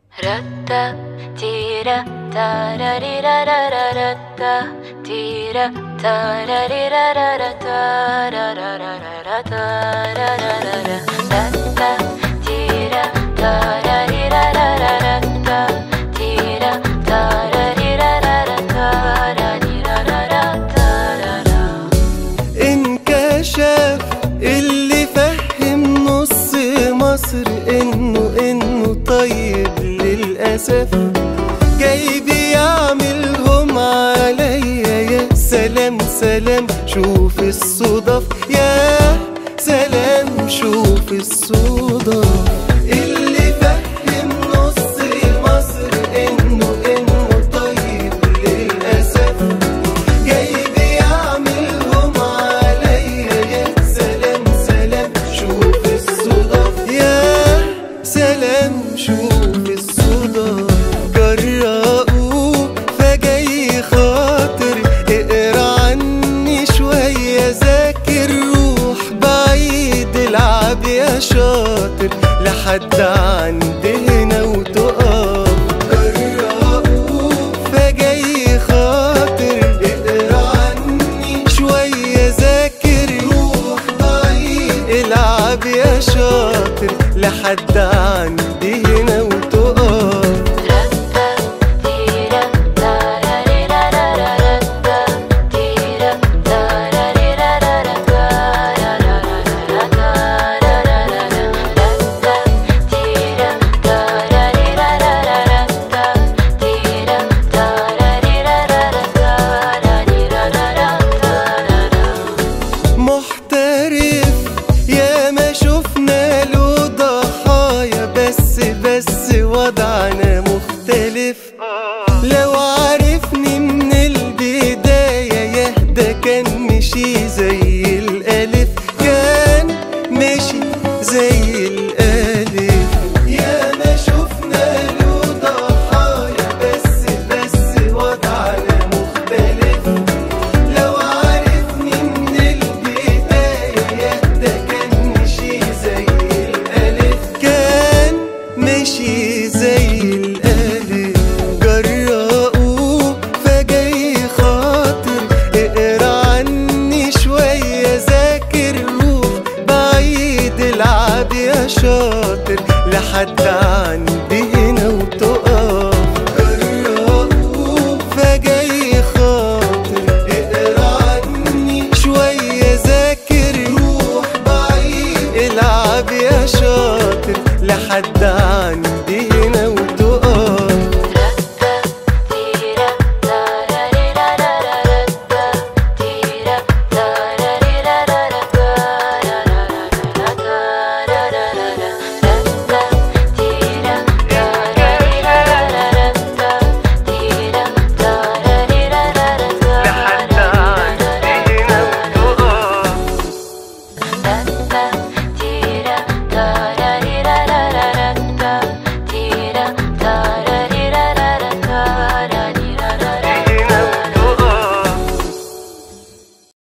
Ratta tira tararira ratta tira tararira ratta ratta tira tararira ratta tira tararira ratta. انكشف اللي فهم نص مصر انه طيب للأسف، جاي بيعملهم عليا. يا سلام سلام شوف الصدف، يا سلام شوف الصدف. اللي فهم نص مصر انه طيب للأسف، جاي بيعملهم عليا. يا سلام سلام شوف الصدف، يا سلام شوف الصدف. جرأوه فجاي خاطر، اقرا عني شوية ذاكر، روح بعيد العب يا شاطر لحد عند هنا وتقف. جرأوه فجاي خاطر، اقرا عني شوية ذاكر، روح بعيد العب يا شاطر لحد عند هنا وتقف. محترف يا ما شفنا له ضحايا، بس وضعنا مختلف. لو عارفني من البداية يهدى كان مشي زي الألف، كان مشي زي الألف. يا ما شفنا له ضحايا، بس وضعنا مختلف. لو عارفني من البداية يهدى كان مشي زي الألف، كان مشي